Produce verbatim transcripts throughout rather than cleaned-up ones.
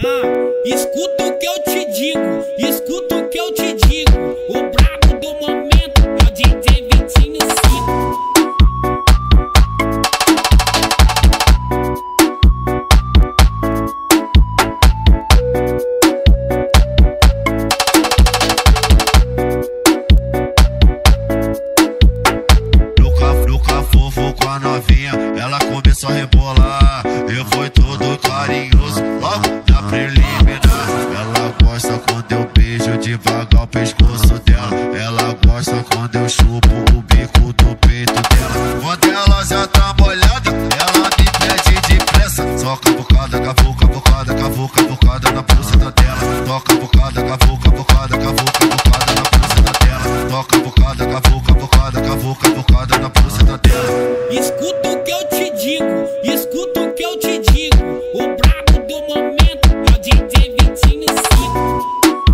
Ah, escuta o que eu te digo, escuta o que eu te digo. O brabo do momento é o D J Vitinho cinco. Luca fofo com a novinha, ela começou a rebolar. Eu fui todo carinhoso, logo na preliminar. Ela gosta quando eu beijo devagar o pescoço dela. Ela gosta quando eu chupo o bico do peito dela. Quando ela já tá molhada, ela me pede depressa. Só cavucada, cavuca, cavucada, cavuca, cavucada na pulsada dela. Toca cavucada, cavuca, cavucada, cavuca, cavucada na pulsada dela. Toca cavucada, cavuca, cavucada, cavuca, cavucada na pulsada dela. Escuta o que eu te digo, escuta o que eu te digo. O brabo do momento é o D J Vitinho cinco.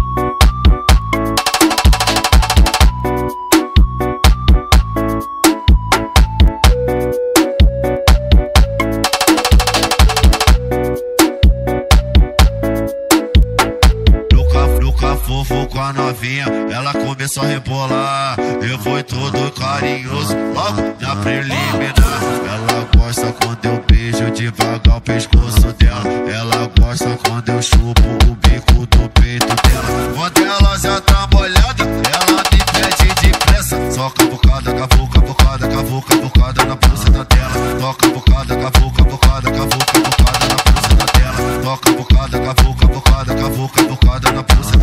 Luca fofo com a novinha, ela começou a rebolar. Eu fui todo carinhoso, logo na preliminar. Ela gosta quando eu beijo devagar o pescoço dela. Ela gosta quando eu chupo o bico do peito dela. Quando ela já tá molhada, ela me pede depressa. Só cavucada, cavuca, cavucada, cavuca, cavucada na pulsada dela. Toca cavucada, cavuca, cavucada, cavuca, cavucada na pulsada dela. Toca cavucada, cavuca, cavucada, cavuca, cavucada na pulsada.